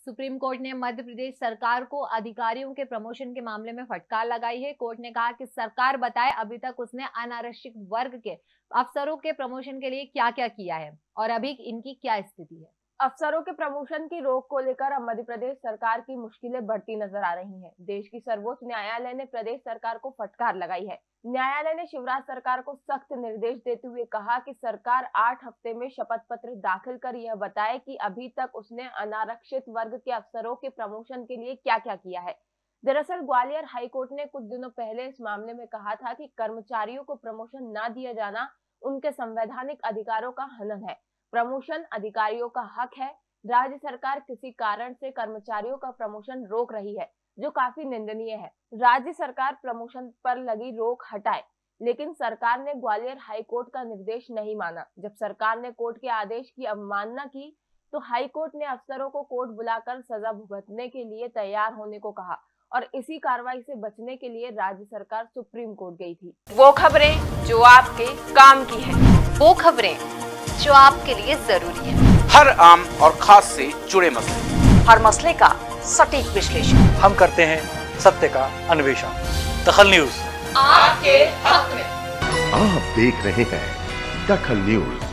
Supreme court ने मध्य प्रदेश सरकार को अधिकारियों के प्रमोशन के मामले में फटकार लगाई है। कोर्ट ने कहा कि सरकार बताए अभी तक उसने अनारक्षित वर्ग के अफसरों के प्रमोशन के लिए क्या क्या किया है और अभी इनकी क्या स्थिति है। अफसरों के प्रमोशन की रोक को लेकर अब मध्य प्रदेश सरकार की मुश्किलें बढ़ती नजर आ रही हैं। देश की सर्वोच्च न्यायालय ने प्रदेश सरकार को फटकार लगाई है। न्यायालय ने शिवराज सरकार को सख्त निर्देश देते हुए कहा कि सरकार 8 हफ्ते में शपथ पत्र दाखिल कर यह बताए कि अभी तक उसने अनारक्षित वर्ग के अफसरों के प्रमोशन के लिए क्या क्या किया है। दरअसल ग्वालियर हाईकोर्ट ने कुछ दिनों पहले इस मामले में कहा था कि कर्मचारियों को प्रमोशन न दिया जाना उनके संवैधानिक अधिकारों का हनन है। प्रमोशन अधिकारियों का हक है। राज्य सरकार किसी कारण से कर्मचारियों का प्रमोशन रोक रही है, जो काफी निंदनीय है। राज्य सरकार प्रमोशन पर लगी रोक हटाए, लेकिन सरकार ने ग्वालियर हाईकोर्ट का निर्देश नहीं माना। जब सरकार ने कोर्ट के आदेश की अवमानना की, तो हाईकोर्ट ने अफसरों को कोर्ट बुलाकर सजा भुगतने के लिए तैयार होने को कहा और इसी कार्रवाई से बचने के लिए राज्य सरकार सुप्रीम कोर्ट गई थी। वो खबरें जो आपके काम की है, वो खबरें जो आपके लिए जरूरी है, हर आम और खास से जुड़े मसले, हर मसले का सटीक विश्लेषण हम करते हैं सत्य का अन्वेषण। दखल न्यूज आपके हक में। आप देख रहे हैं दखल न्यूज।